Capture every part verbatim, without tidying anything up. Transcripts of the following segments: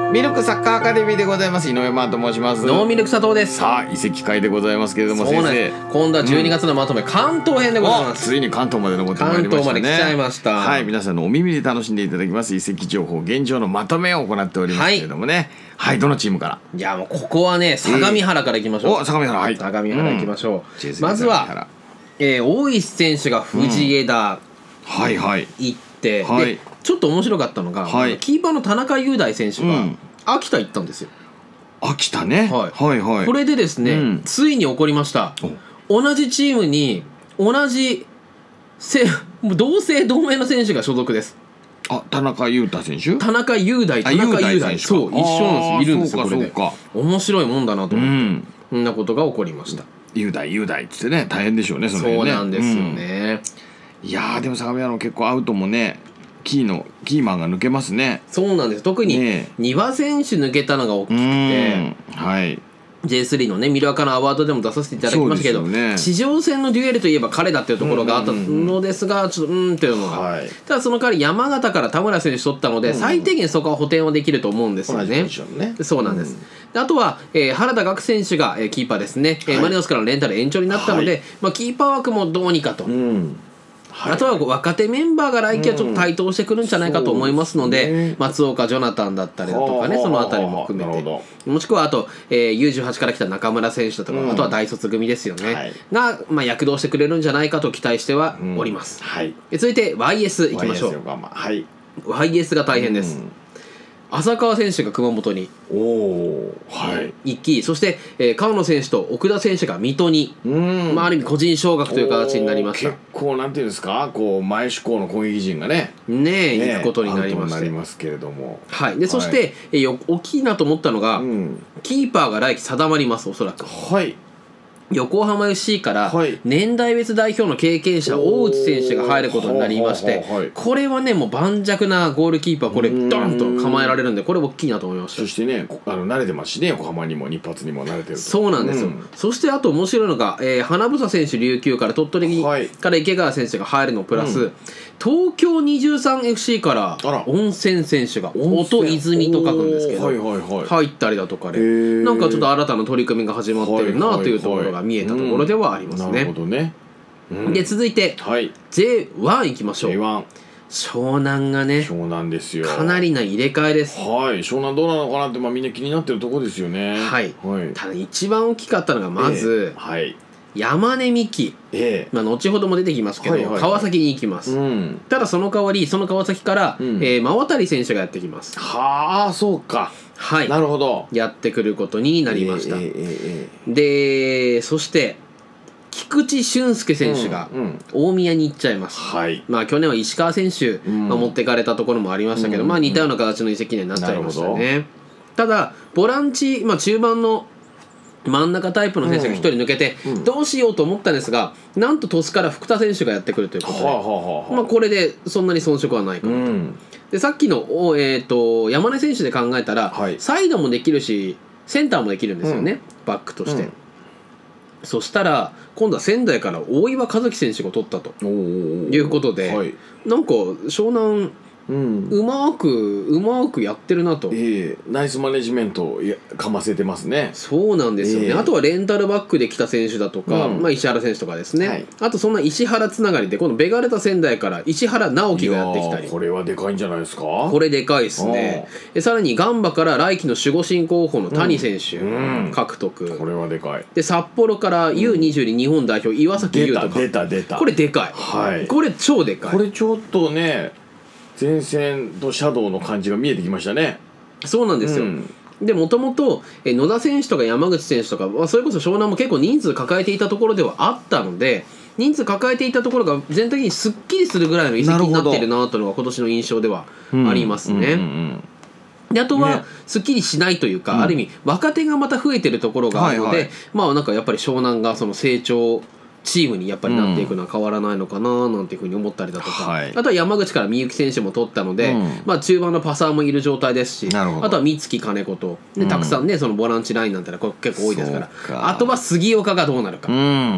ミルクサッカーアカデミーでございます。井上真と申します。 ノーミルク佐藤です。 さあ移籍会でございますけれども、先生今度はじゅうにがつのまとめ、うん、関東編でございます。 ついに関東まで登ってまいりましたね。 関東まで来ちゃいました。 はい、皆さんのお耳で楽しんでいただきます移籍情報現状のまとめを行っておりますけれどもね。はい、はい、どのチームから？ いやもうここはね相模原からいきましょう。 お、相模原、はい、 相模原いきましょう。うん、まずは、えー、大石選手が藤枝、うん、はいはい行って、はい、でちょっと面白かったのが、はい、キーパーの田中雄大選手が、うん、秋田行ったんですよ。 秋田ね、はい、はいはい。 これでですね、うん、ついに起こりました。同じチームに同じせ同姓同名の選手が所属です。 あ、田中雄太選手、 田中雄大、田中雄大、そう、一緒なんです。いるんですよ。これで面白いもんだなと思って、うん、そんなことが起こりました。 雄大雄大っつってね、大変でしょうね、その辺ね。 そうなんですよね、 うん、いやーでも相模原の結構アウトもね、キーのキーマンが抜けますね。 そうなんです。特に丹羽選手抜けたのが大きくて、 はい、 ジェイスリー のねミルワカのアワードでも出させていただきましたけど、ね、地上戦のデュエルといえば彼だっていうところがあったのですが、ちょっとうんっていうのが、はい、ただその代わり山形から田村選手取ったので、うん、最低限そこは補填はできると思うんですよね。ね、そうなんです、うん、であとは、えー、原田岳選手が、えー、キーパーですね、はい、えー、マリノスからのレンタル延長になったので、はい、まあ、キーパー枠もどうにかと、うん、はい、あとは若手メンバーが来季はちょっと台頭してくるんじゃないかと思いますので、うんね、松岡ジョナタンだったりだとかね、そのあたりも含めて、もしくはあと、えー、ユーじゅうはち から来た中村選手だとか、うん、あとは大卒組ですよね、はい、が、まあ、躍動してくれるんじゃないかと期待してはおります、うん、はい、続いて ワイエス いきましょう。 はい、 ワイエス が大変です、うん、浅川選手が熊本に行き、そして、えー、川野選手と奥田選手が水戸に、まあ、ある意味個人昇格という形になりました。 結構なんていうんですか、こう前志向の攻撃陣がねねえ行くことになりまして、 なりますけれども、 はい、でそして、えー、大きいなと思ったのが、うん、キーパーが来季定まります、おそらく。はい、横浜 エフシー から年代別代表の経験者大内選手が入ることになりまして、これはねもう盤石なゴールキーパー、これドンと構えられるんで、これ大きいなと思いました。 そしてね、あの慣れてますしね、横浜にも日発にも慣れてると。 そうなんですよ、うん、そしてあと面白いのが、えー、花房選手琉球から鳥取から池川選手が入るのプラス、うん、東京 にじゅうさんエフシー から温泉選手が音泉と書くんですけど、はいはいはい、入ったりだとかで、なんかちょっと新たな取り組みが始まってるなというところが見えたところではありますね。 なるほどね、うん、 で続いて、はい、ジェイワン いきましょう。 ジェイワン、湘南がね、 湘南ですよ、 かなりな入れ替えです。 はい、湘南どうなのかなって、まあ、みんな気になってるところですよね。 はい、はい、ただ一番大きかったのがまず、えーはい、山根美希、えーまあ、後ほども出てきますけど、はいはいはい、川崎に行きます、うん、ただその代わりその川崎から、うん、えー、馬渡選手がやってきます。 はあ、そうか、 はい、 なるほど、 やってくることになりました。えーえーえー、でそして菊池俊介選手が大宮に行っちゃいます、うんうん、まあ去年は石川選手、うん、まあ、持ってかれたところもありましたけど、うん、まあ似たような形の移籍になっちゃいましたね。ただボランチ、まあ、中盤の真ん中タイプの選手がひとり抜けて、うん、どうしようと思ったんですが、なんと鳥栖から福田選手がやってくるということで、はあはあはあ、まあ、これでそんなに遜色はないかなと、うん、でさっきの、えー、と山根選手で考えたら、はい、サイドもできるしセンターもできるんですよね、うん、バックとして、うん、そしたら今度は仙台から大岩和樹選手が取ったということで、はい、なんか湘南うん、うまくうまくやってるなと、 えー、ナイスマネジメントをかませてますね。 そうなんですよね、えー、あとはレンタルバックで来た選手だとか、うん、まあ、石原選手とかですね、はい、あとそんな石原つながりで今度ベガルタ仙台から石原直樹がやってきたり、 これはでかいんじゃないですか。 これでかいですね。でさらにガンバから来季の守護神候補の谷選手、うん、獲得、 これはでかい。で札幌から ユーにじゅうに 日本代表岩崎優とか、 出た出た出た、 これでかい、はい、これ超でかい。 これちょっとね前線とシャドウの感じが見えてきましたね。 そうなんですよ、うん、でもともと野田選手とか山口選手とか、まあ、それこそ湘南も結構人数抱えていたところではあったので、人数抱えていたところが全体的にすっきりするぐらいの移籍になっているなというのが今年の印象ではありますね。であとは、ね、すっきりしないというか、うん、ある意味若手がまた増えてるところがあるので、はいはい、まあなんかやっぱり湘南がその成長チームにやっぱりなっていくのは変わらないのかななんていうふうに思ったりだとか、はい、あとは山口からみゆき選手も取ったので、うん、まあ中盤のパサーもいる状態ですし、あとは三月金子とでたくさんね、そのボランチラインなんてのは結構多いですから、かあとは杉岡がどうなるか、うん、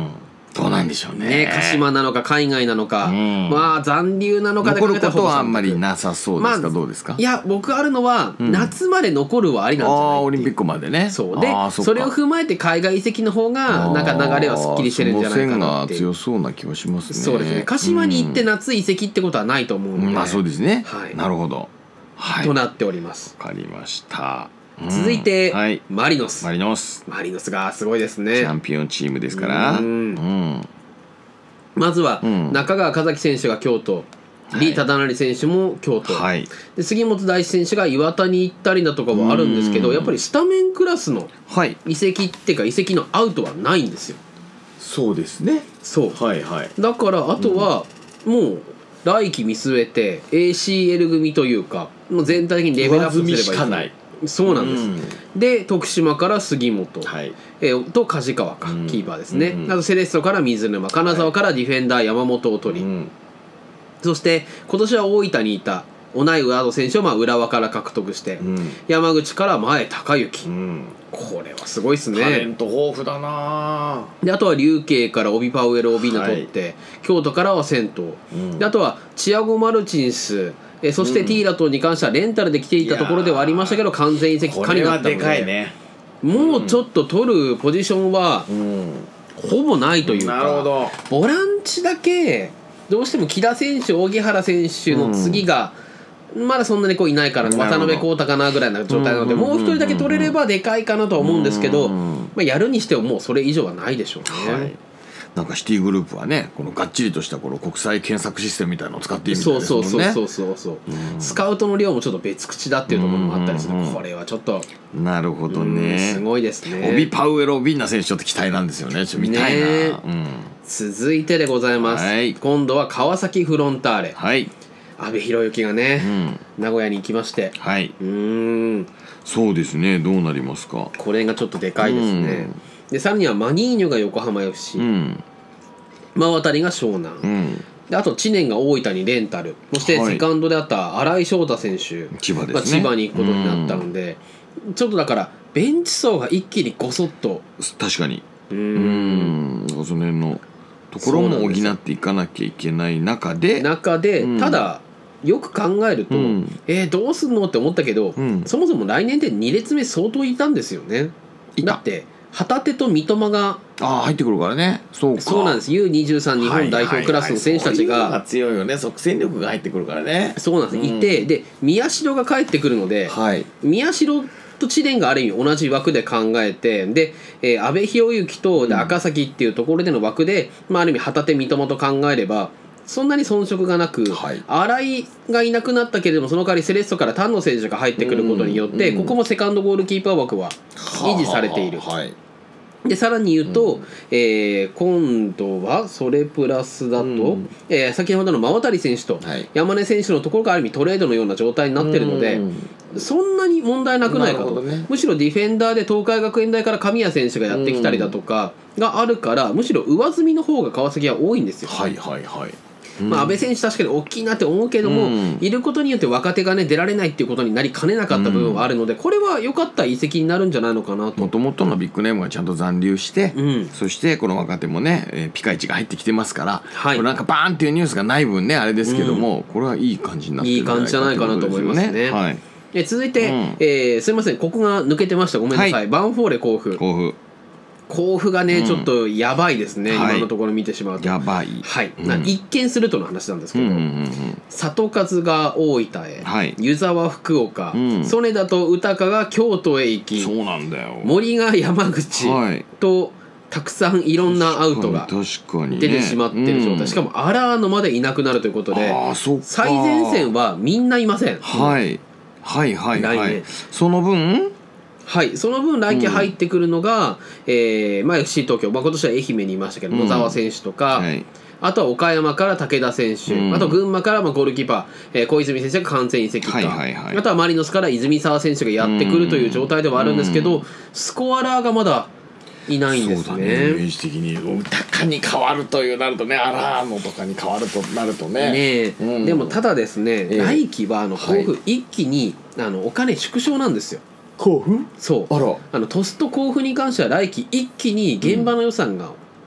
どうなんでしょうね。 ね、鹿島なのか海外なのか、うん、まあ残留なのかで考えたら残ることはあんまりなさそうですか、まあ、どうですか。 いや僕あるのは、うん、夏まで残るはありなんじゃないっていう。 あオリンピックまでね。 そうで そ, それを踏まえて海外移籍の方がなんか流れはすっきりしてるんじゃないかなっていう。 その線が強そうな気はしますね。 そうですね。鹿島に行って夏移籍ってことはないと思うので、 うん、まあそうですね、 はい、 なるほど、はい、 となっております。 わかりました。 続いて、 うんはい、 マリノスマリノスマリノスがすごいですね。 チャンピオンチームですから。うん、うんまずは中川和樹選手が京都、李忠成選手も京都、はい、で杉本大志選手が岩田に行ったりだとかはあるんですけど、やっぱりスタメンクラスの移籍っていうか移籍のアウトはないんですよ。 そうですね。 そう、 はいはい、だからあとはもう来季見据えて エーシーエル 組というかもう全体的にレベルアップすればいい。 しかない。 そうなんです、うん、で徳島から杉本、はい、えー、と梶川か、うん、キーパーですね、うん、あとセレッソから水沼、金沢からディフェンダー山本を取り、はい、そして今年は大分にいた同い上戸選手をまあ浦和から獲得して、うん、山口から前高之、うん、これはすごいですね。 タレント豊富だな。 であとは琉球から帯パウエル帯名取って、はい、京都からは銭湯、うん、であとはチアゴ・マルチンス、えそしてティーラトンに関してはレンタルで来ていたところではありましたけど完全移籍可になったので、 これはでかいね。 もうちょっと取るポジションはほぼないというか、 なるほど。 ボランチだけどうしても木田選手荻原選手の次がまだそんなにこういないから渡辺康太かなぐらいな状態なので、もう一人だけ取れればでかいかなとは思うんですけど、まあやるにしてももうそれ以上はないでしょうね。はい、 なんかシティグループはねこのがっちりとしたこの国際検索システムみたいなのを使っているみたいですもんね。 そうそうそうそうそう、うん、スカウトの量もちょっと別口だっていうところもあったりする。これはちょっとなるほどね、 すごいですね。 帯パウエロビンナ選手ちょっと期待なんですよね。ちょっと見たいな、ねうん、 続いてでございます、はい、今度は川崎フロンターレ、はい、阿部寛之がね、うん、名古屋に行きまして、はい、うーんそうですね。どうなりますか。 これがちょっとでかいですね、うん、でさらにはマニーニョが横浜 エフシー、うん馬渡が湘南、うん、であと知念が大分にレンタル、そしてセカンドであった新井翔太選手、はい千葉ですね、千葉に行くことになったので、うん、ちょっとだからベンチ層が一気にごそっと確かにうんうんその辺のところも補っていかなきゃいけない中で中で、うん、ただよく考えると、うん、えー、どうすんのって思ったけど、うん、そもそも来年でに列目相当いたんですよね。だって旗手と三笘があ入ってくるからね。そうかそうなんです。 ユーにじゅうさん 日本代表クラスの選手たちが、はいはいはい、そういうのが強いよね。即戦力が入ってくるからね。 そうなんです、うん、いてで宮代が帰ってくるので、はい、宮代と知念がある意味同じ枠で考えてで、えー、阿部寛之とで赤崎っていうところでの枠で、まあ、ある意味旗手三笘と考えればそんなに遜色がなく、はい、新井がいなくなったけれどもその代わりセレッソから丹野選手が入ってくることによって、うんうん、ここもセカンドゴールキーパー枠は維持されている。はあはあはいでさらに言うと、うんえー、今度はそれプラスだと、うんえー、先ほどの馬渡選手と山根選手のところがある意味トレードのような状態になってるので、うん、そんなに問題なくないかと、ね、むしろディフェンダーで東海学園大から神谷選手がやってきたりだとかがあるから、むしろ上積みの方が川崎は多いんですよ。 はいはいはいまあ、安倍選手確かに大きいなって思うけども、うん、いることによって若手がね出られないっていうことになりかねなかった部分はあるので、うん、これは良かった移籍になるんじゃないのかなと。 もともとのビッグネームがちゃんと残留して、うん、そしてこの若手もね、えー、ピカイチが入ってきてますから、はい、これなんかバーンっていうニュースがない分ねあれですけども、これはいい感じになってるんじゃないかということですよね。いい感じじゃないかなと思いますね。はい、え続いて、うんえー、すいませんここが抜けてましたごめんなさい、はい、バンフォーレ甲府甲府甲府がね、うん、ちょっとやばいですね、はい、今のところ見てしまうとやばい、 はいうん、一見するとの話なんですけど、うんうんうん、里数が大分へ、はい、湯沢福岡、うん、曽根田と宇高が京都へ行きそうなんだよ森が山口と、はい、たくさんいろんなアウトが出てしまってる状態、ねうん、しかも荒野までいなくなるということで最前線はみんないません、 はい、はいはいはいはいその分はい、その分来季入ってくるのが、うんえーまあ、エフシー 東京、まあ、今年は愛媛にいましたけど、うん、野沢選手とか、はい、あとは岡山から武田選手、うん、あと群馬からまあゴールキーパー、えー、小泉選手が完全移籍か、はいはいはい、あとはマリノスから泉沢選手がやってくるという状態ではあるんですけど、うん、スコアラーがまだいないんですね。 そうだね、イメージ的に高に変わるというなるとねアラーノとかに変わるとなるとねね、うん、でもただですね、えー、来季はあの甲府一気に、はい、あのお金縮小なんですよ。 甲府そうあらあの鳥栖と甲府に関しては来季一気に現場の予算が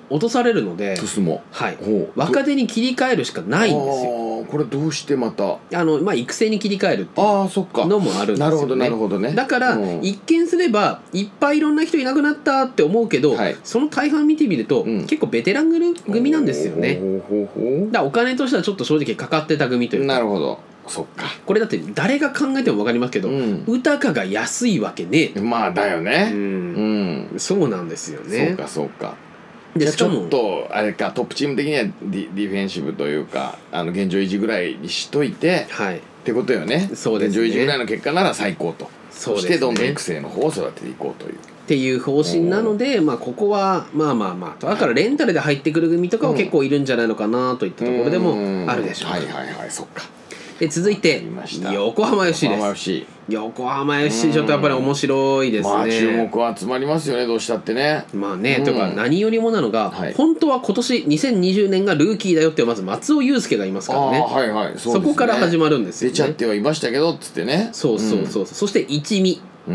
落とされるので、 トスも、 はい、若手に切り替えるしかないんですよ。 あこれどうしてまたあの、まあ、育成に切り替えるっていうのもあるんですよね。 なるほどなるほどね。 だから、うん、一見すればいっぱいいろんな人いなくなったって思うけど、はい、その大半見てみると、うん、結構ベテラン組なんですよね。だからお金としてはちょっと正直かかってた組というか。 なるほど。そっか。 これだって誰が考えても分かりますけど、ウタカが安いわけねえ。 まあだよね。うん、 うん、そうなんですよね。 そうかそうか。でちょっとあれか、トップチーム的にはディ、ディフェンシブというか、あの現状維持ぐらいにしといて、はい、ってことよね。そうですね。現状維持ぐらいの結果なら最高と。そうですね。そしてどんどん育成の方を育てていこうという。 っていう方針なので、まあ、ここはまあまあまあだからレンタルで入ってくる組とかは結構いるんじゃないのかなといったところでもあるでしょう。 はいはいはい、そっか。 で続いて横浜 エフシー です。横浜 エフシー ちょっとやっぱり面白いですね。 まあ注目は集まりますよね、どうしたってね。 まあね、というか何よりもなのが、本当は今年にせんにじゅうねんがルーキーだよってまず松尾祐介がいますからね。 はいはい、 そこから始まるんですよね。 出ちゃってはいましたけどっつってね。 そうそうそう、そして一味。 うん、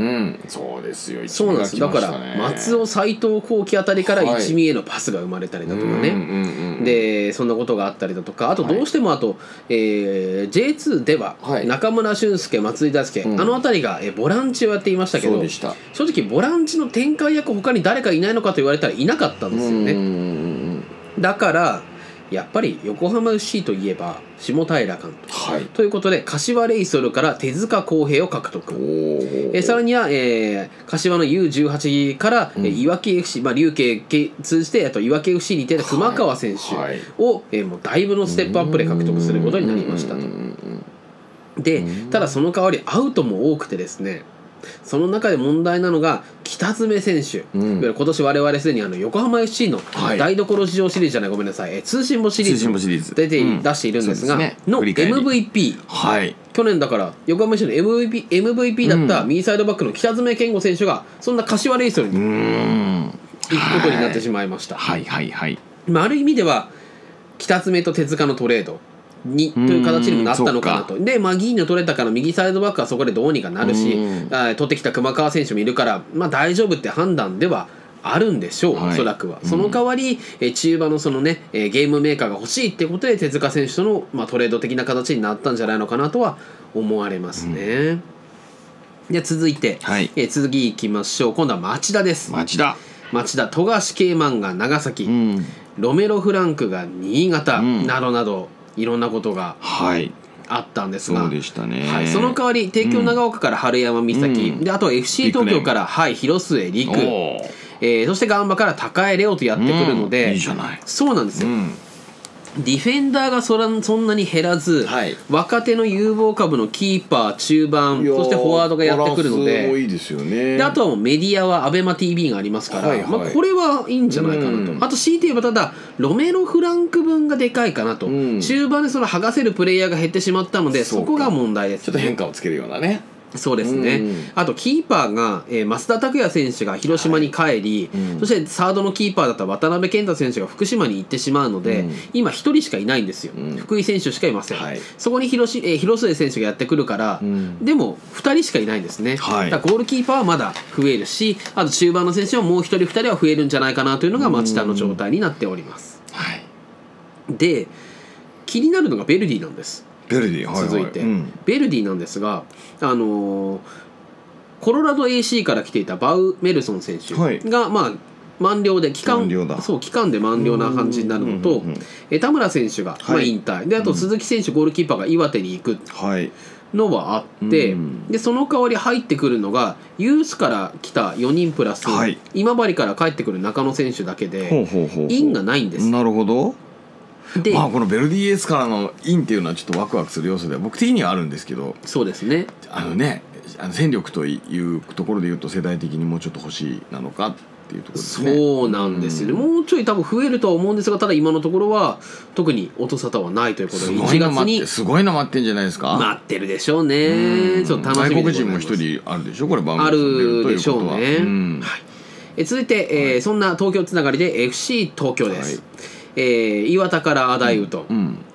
そうですよ。 そうなんです。だから松尾斎藤幸輝あたりから一味へのパスが生まれたりだとかね。でそんなことがあったりだとか、あとどうしてもあと、えー、ジェイツー では中村俊輔、松井大輔、あのあたりがえボランチをやっていましたけど、正直ボランチの展開役他に誰かいないのかと言われたらいなかったんですよね。だからやっぱり横浜 エフシー といえば下平監督、はい、ということで柏レイソルから手塚康平を獲得。えさらには、えー、柏の ユーじゅうはち から、うん、いわき エフシー、まあ、琉球通じてあといわき エフシー にいてた熊川選手を、はい、えー、もうだいぶのステップアップで獲得することになりましたと。でただその代わりアウトも多くてですね、その中で問題なのが北爪選手、うん、今年我々すでにあの横浜 エフシー の台所事情シリーズじゃない、ごめんなさい、え通信簿シリーズ出て、うん、出しているんですが、ね、の エムブイピー、はい、去年だから横浜 エフシー の エムブイピー, エムブイピー だった右サイドバックの北爪健吾選手がそんな柏レイソルに行くことになってしまいました。 はいはいはい、 まあ、ある意味では北爪と手塚のトレードにという形にもなったのかなと。で、まあ、銀の取れたから右サイドバックはそこでどうにかなるし、あ取ってきた熊川選手もいるから、まあ、大丈夫って判断ではあるんでしょう、はい、おそらくは。その代わり、え中盤のそのね、えゲームメーカーが欲しいってことで手塚選手との、まあ、トレード的な形になったんじゃないのかなとは思われますね。うん、で続いて、はい、え次いきましょう。今度は町田です。 町田町田富樫慶満が長崎、うん、ロメロ・フランクが新潟、うん、などなどいろんなことがあったんですが、 そうでしたね、 はい、その代わり帝京長岡から春山美咲、うん、であとは エフシー 東京から、はい、広末陸、えー、そしてガンバから高江レオとやってくるので、 うん、いいじゃない。 そうなんですよ、うん、ディフェンダーがそらそんなに減らず、はい、若手の有望株のキーパー、中盤、そしてフォワードがやってくるので、 いいですよね。 であとはもうメディアはアベマ ティーブイ がありますから、はいはい、まあ、これはいいんじゃないかなと、うん、あと強いて言えばただロメロ・フランク分がでかいかなと、うん、中盤でその剥がせるプレイヤーが減ってしまったので、そこが問題です、ね、 ちょっと変化をつけるようなね。 そうですね、うん、あとキーパーが、えー、増田拓也選手が広島に帰り、はい、うん、そしてサードのキーパーだった渡辺健太選手が福島に行ってしまうので、うん、今ひとりしかいないんですよ、うん、福井選手しかいません、はい、そこに広し、えー、広末選手がやってくるから、うん、でもふたりしかいないんですね、はい、だからゴールキーパーはまだ増えるし、あと中盤の選手はもうひとりふたりは増えるんじゃないかなというのが町田の状態になっております、はい、で気になるのがベルディなんです。 ベルディ、はいはい、 続いて、うん、ベルディなんですが、あのーコロラド エーシー から来ていたバウメルソン選手が、はい、まあ満了で期間そう期間で満了な感じになるのと、え田村選手が、まあ、引退、はい、であと鈴木選手、ゴールキーパーが岩手に行くのはあって、はい、でその代わり入ってくるのがユースから来たよにんプラス、はい、今治から帰ってくる中野選手だけでインがないんです。 なるほど。でまあこのベルディエースからのインっていうのはちょっとワクワクする要素では僕的にはあるんですけど、 そうですね、 あのねあの戦力というところでいうと世代的にもうちょっと欲しいなのかっていうところですね。 そうなんですよね、うん、もうちょい多分増えるとは思うんですが、ただ今のところは特に音沙汰はないということで、いちがつにすごいの待ってんじゃないですか。 待ってるでしょうね、うん、ちょっと楽しみでございます。 外国人も一人あるでしょこれ、番組あるでしょうね、うん、はい、え続いて、えーはい、そんな東京つながりで エフシー 東京です、はい、えー、岩田からアダイウト、うんうん、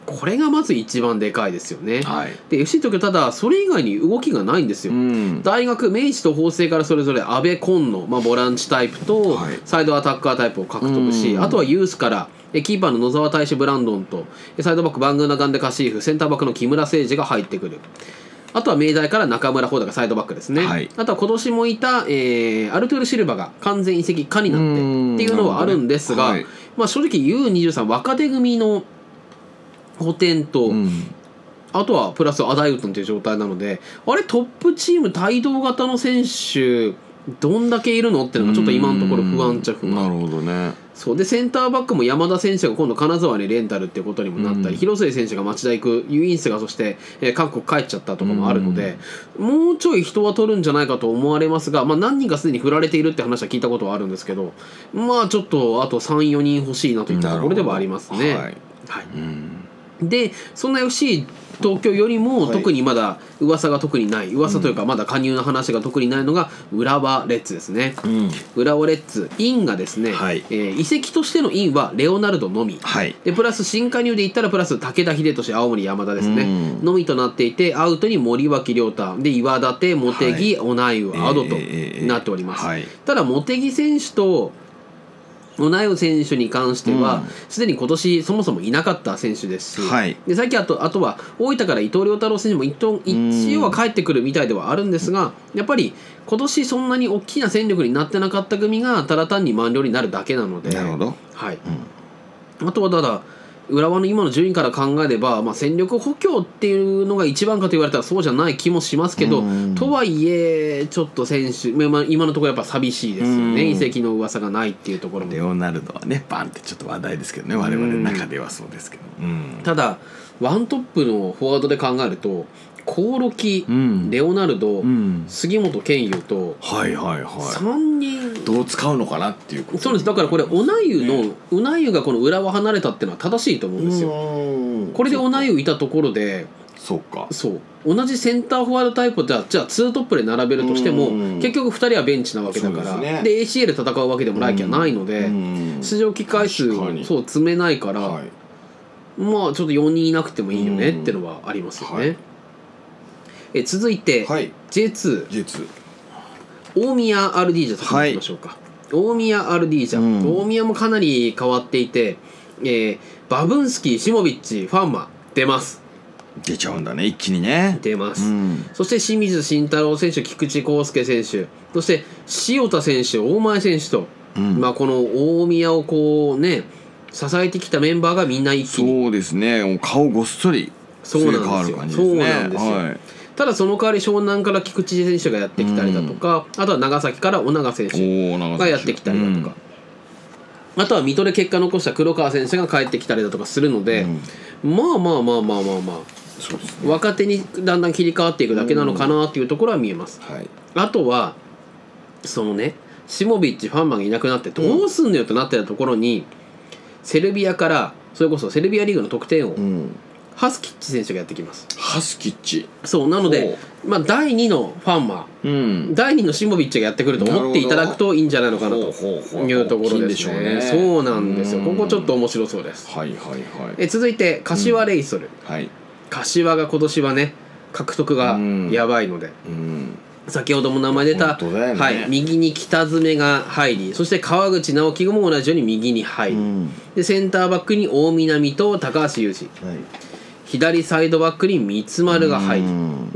これがまず一番でかいですよね、 はい、 で エフシー 東京ただそれ以外に動きがないんですよ、うん、大学明治と法政からそれぞれ阿部紺野、まあ、ボランチタイプとサイドアタッカータイプを獲得し、はい、あとはユースからキーパーの野沢大志ブランドンとサイドバックバングーナガンデカシーフ、センターバックの木村誠二が入ってくる。あとは明大から中村穂高がサイドバックですね、はい、あとは今年もいた、えー、アルトゥール・シルバが完全移籍可になってっていうのはあるんですが、ねはい、まあ、正直 ユーにじゅうさん 若手組の補填と、うん、あとはプラスアダイウトンという状態なので、あれトップチーム帯同型の選手どんだけいるのっていうのがちょっと今のところ不安っちゃ不安。 なるほどね。 そうでセンターバックも山田選手が今度金沢にレンタルっていうことにもなったり、うん、広末選手が町田行く、ユインスがそして、えー、韓国帰っちゃったとかもあるので、うん、もうちょい人は取るんじゃないかと思われますが、まあ、何人かすでに振られているって話は聞いたことはあるんですけど、まあちょっとあと さん,よ 人欲しいなといったところではありますね。はい、はい、うん、でそんな エフシー東京よりも特にまだ噂が特にない、噂というかまだ加入の話が特にないのが浦和レッズですね、うん、浦和レッズインがですね、はい、えー、移籍としてのインはレオナルドのみ、はい、でプラス新加入で言ったらプラス武田秀俊青森山田ですね、うん、のみとなっていて、アウトに森脇亮太で岩立茂木、はい、オナイウアドとなっております、えーはい、ただ茂木選手とオナイウ選手に関してはすで、うん、に今年そもそもいなかった選手ですし、はい、でさっきあとあとは大分から伊藤涼太郎選手も一応は帰ってくるみたいではあるんですが、やっぱり今年そんなに大きな戦力になってなかった組がただ単に満了になるだけなので、 なるほど、 はい、うん、あとはただ浦和の今の順位から考えれば、まあ、戦力補強っていうのが一番かと言われたらそうじゃない気もしますけど、とはいえちょっと選手、まあ、今のところやっぱ寂しいですよね、移籍の噂がないっていうところも。 レオナルドはねバンってちょっと話題ですけどね、我々の中ではそうですけど、うん、 ただワントップのフォワードで考えると興梠、うん、レオナルド、うん、杉本健佑と、 はいはいはい、 さんにんどう使うのかなっていうこと、ね、 そうです。だからこれオナイウの、ね、オナイウがこの浦和離れたっていうのは正しいと思うんですよ。これでオナイウいたところで、 そうか、 そう同じセンターフォワードタイプではじゃあツートップで並べるとしても結局ふたりはベンチなわけだから、で、ね、で エーシーエー で戦うわけでも来季はないので出場機会数をそう詰めないから、はい、まあちょっとよにんいなくてもいいよねっていうのはありますよね。はい、え続いて、はい、ジェイツー、ジェイツー 大宮アルディージャといきましょうか、はい、大宮アルディージャ、うん、大宮もかなり変わっていて、えー、バブンスキー、シモビッチ、ファンマ出ます。 出ちゃうんだね、一気にね。 出ます、うん、そして清水慎太郎選手、菊池康介選手、そして塩田選手、大前選手と、うん、まあ、この大宮をこうね支えてきたメンバーがみんな一気に、 そうですね、顔ごっそりそうなんですよ、そうなんですよ、はい、ただその代わり湘南から菊池選手がやってきたりだとか、うん、あとは長崎から尾長選手がやってきたりだとか、うん、あとは水戸で結果残した黒川選手が帰ってきたりだとかするので、うん、まあまあまあまあまあまあ、そうですね、若手にだんだん切り替わっていくだけなのかなっていうところは見えます、うん、はい、あとはそのねシモビッチ、ファンマンがいなくなってどうすんのよとなってたところに、うん、セルビアからそれこそセルビアリーグの得点王、うん、ハスキッチ選手がやってきます。 ハスキッチ、 そうなので、まあ、だいにのファンマン、うん、だいにのシモビッチがやってくると思っていただくといいんじゃないのかなというところですね。そうなんですよ、ここちょっと面白そうです。はいはいはい、え続いて柏レイソル、うん、はい、柏が今年はね獲得がやばいので、うん、先ほども名前出た、ね、はい、右に北爪が入り、そして川口直樹も同じように右に入り、うん、でセンターバックに大南と高橋祐二、はい、左サイドバックに三丸が入り、うん、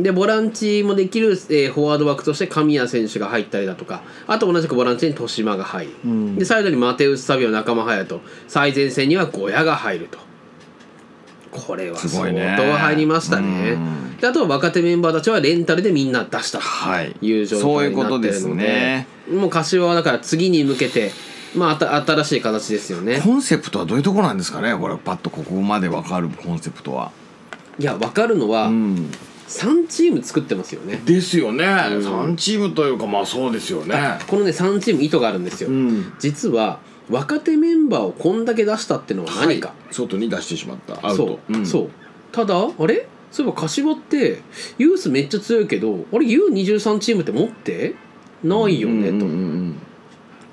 でボランチもできる、えー、フォワードバックとして神谷選手が入ったりだとか、あと同じくボランチに豊島が入り、うん、でサイドにマテウス・サビオ、仲間隼人、最前線には小屋が入ると。これは相当入りましたね。であとは若手メンバーたちはレンタルでみんな出したという状態になってるので、ね、もう柏はだから次に向けて、まあ、あた新しい形ですよね。 コンセプトはどういうところなんですかね、これパッとここまで分かるコンセプトは。 いや分かるのは、うん、さんチーム作ってますよね。 ですよね、うん、さんチームというかまあそうですよね。 このねさんチーム意図があるんですよ、うん、実は若手メンバーをこんだけ出したってのは何か、はい、 外に出してしまったアウト。 そう、うん、そうただあれそういえば柏ってユースめっちゃ強いけどあれ ユーにじゅうさん チームって持ってないよねと。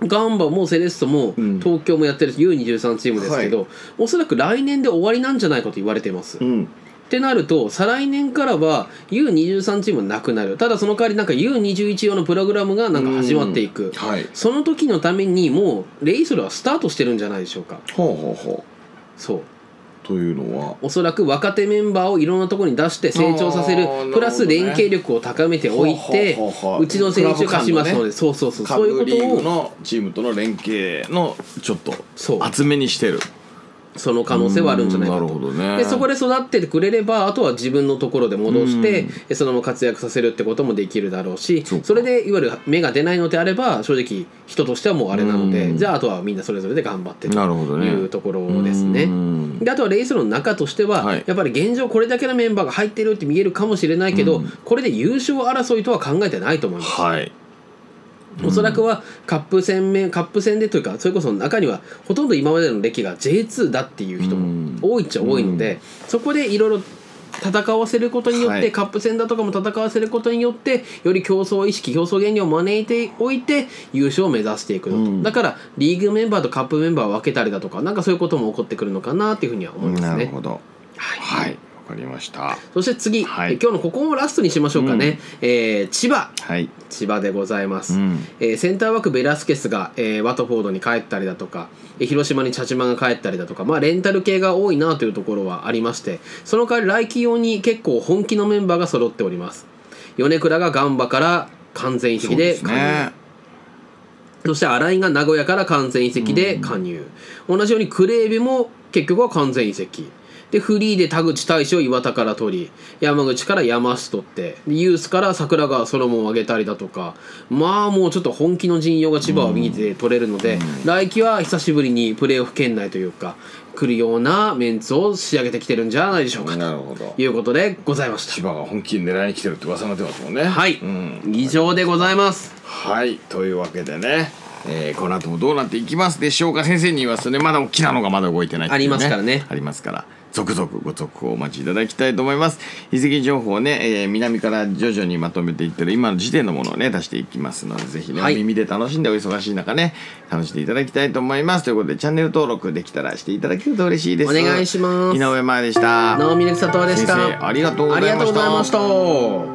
ガンバもセレッソも東京もやってる ユーにじゅうさん チームですけど、はい、おそらく来年で終わりなんじゃないかと言われています、うん、ってなると再来年からは ユーにじゅうさん チームなくなる。ただその代わりなんか ユーにじゅういち 用のプログラムがなんか始まっていく、はい、その時のためにもうレイソルはスタートしてるんじゃないでしょうか。 ほうほうほう。そうというのはおそらく若手メンバーをいろんなところに出して成長させる、プラス連携力を高めておいて、うちの選手化しますので、そうそうそう、そういうことをリーグのチームとの連携のちょっと厚めにしてる、 その可能性はあるんじゃないかと。 なるほどね。 でそこで育っててくれればあとは自分のところで戻してそのまま活躍させるってこともできるだろうし、それでいわゆる芽が出ないのであれば正直人としてはもうあれなので、じゃああとはみんなそれぞれで頑張ってというところですね。であとはレイソルの中としては、はい、やっぱり現状これだけのメンバーが入ってるって見えるかもしれないけど、これで優勝争いとは考えてないと思います。はい、おそらくはカップ戦目カップ戦でというかそれこそ中にはほとんど今までの歴が ジェイツー だっていう人も多いっちゃ多いので、そこでいろいろ戦わせることによって、はい、カップ戦だとかも戦わせることによってより競争意識競争原理を招いておいて優勝を目指していくのと、うん、だからリーグメンバーとカップメンバーを分けたりだとかなんかそういうことも起こってくるのかなっていうふうには思いますね。 なるほど。はい、はいわかりました。 そして次、はい、今日のここもラストにしましょうかね、うん、えー、千葉、はい、千葉でございます、うん、えー、センターバックベラスケスが、えー、ワトフォードに帰ったりだとか、えー、広島に茶島が帰ったりだとか、まあ、レンタル系が多いなというところはありまして、その代わり来季用に結構本気のメンバーが揃っております。米倉がガンバから完全移籍で加入、 そ, そして新井が名古屋から完全移籍で加入、うん、同じようにクレービも結局は完全移籍で、フリーで田口大志を岩田から取り、山口から山下取って、ユースから桜川ソロモンを上げたりだとか、まあもうちょっと本気の陣容が千葉は右で取れるので、うん、来季は久しぶりにプレーオフ圏内というか来るようなメンツを仕上げてきてるんじゃないでしょうかということでございました。 千葉が本気に狙いに来てるって噂になってますもんね。 はい、うん、以上でございます。 はいというわけでね、えー、この後もどうなっていきますでしょうか。先生に言いますとね、まだ大きなのがまだ動いてないっていう、ね、 ありますからねありますから続々ご続報お待ちいただきたいと思います。移籍情報をね、えー、南から徐々にまとめていってる今の時点のものをね出していきますので、ぜひね、はい、お耳で楽しんでお忙しい中ね楽しんでいただきたいと思います。ということでチャンネル登録できたらしていただけると嬉しいです。 お願いします。 井上真でした。 直峰佐藤でした。 先生ありがとうございました。 ありがとうございました。